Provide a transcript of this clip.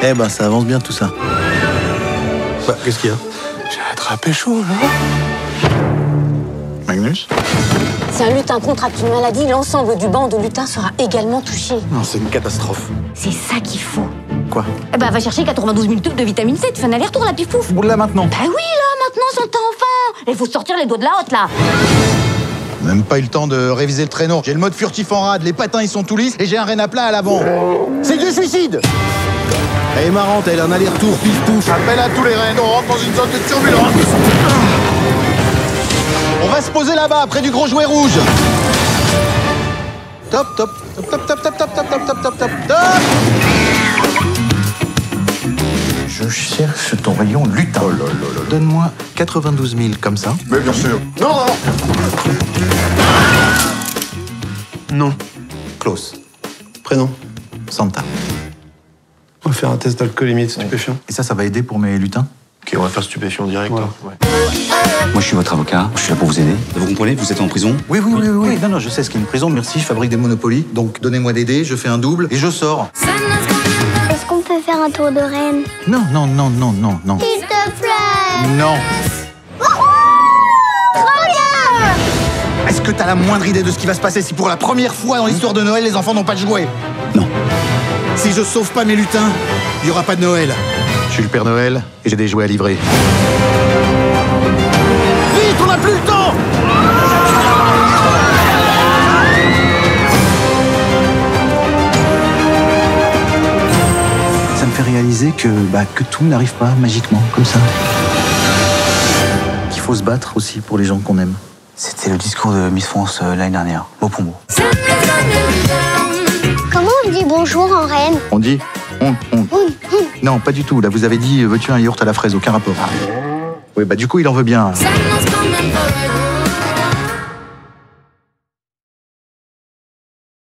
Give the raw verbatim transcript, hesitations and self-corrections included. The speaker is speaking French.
Eh ben, ça avance bien tout ça. Bah, qu'est-ce qu'il y a? J'ai attrapé chaud, là. Magnus? Si un lutin contracte une maladie, l'ensemble du banc de lutins sera également touché. Non, c'est une catastrophe. C'est ça qu'il faut. Quoi? Eh ben, va chercher quatre-vingt-douze mille tubes de vitamine C, tu fais un aller-retour, la pif pouf. Boule là maintenant. Bah oui, là, maintenant, son temps enfant. Il faut sortir les doigts de la hotte, là. Même pas eu le temps de réviser le traîneau. J'ai le mode furtif en rade, les patins ils sont tout lisses et j'ai un renne à plat à l'avant. C'est du suicide! Elle est marrante, elle a un aller-retour, pif pouf. Appel à tous les rennes, on rentre dans une zone de turbulence. On va se poser là-bas, près du gros jouet rouge. Top, top, top, top, top, top, top, top, top, top, top, top, top. Je cherche ton rayon lutin. Oh là là là. Donne-moi quatre-vingt-douze mille comme ça. Mais bien sûr. Non, non, non. Non. Klaus. Prénom. Santa. On va faire un test d'alcoolémie de stupéfiant. Et ça, ça va aider pour mes lutins? Ok, on va faire stupéfiant direct. Voilà. Ouais. Moi, je suis votre avocat. Je suis là pour vous aider. Vous comprenez? Vous êtes en prison. Oui, oui, oui, oui, oui. Non, non, je sais ce qu'est une prison. Merci, je fabrique des Monopoly. Donc, donnez-moi des dés, je fais un double et je sors. Est-ce qu'on peut faire un tour de Rennes? Non, non, non, non, non, non. S'il te plaît! Non. Regarde! Est-ce que t'as la moindre idée de ce qui va se passer si pour la première fois dans l'histoire de Noël, les enfants n'ont pas de jouets? Non. Si je sauve pas mes lutins, il y aura pas de Noël. Je suis le Père Noël et j'ai des jouets à livrer. Vite, on n'a plus le temps! Ça me fait réaliser que, bah, que tout n'arrive pas magiquement, comme ça. Qu'il faut se battre aussi pour les gens qu'on aime. C'était le discours de Miss France euh, l'année dernière, mot pour mot. Comment on dit bonjour en Rennes? On dit on, on. Non, pas du tout. Là, vous avez dit, veux-tu un yaourt à la fraise? Aucun rapport. Oui, bah du coup, il en veut bien.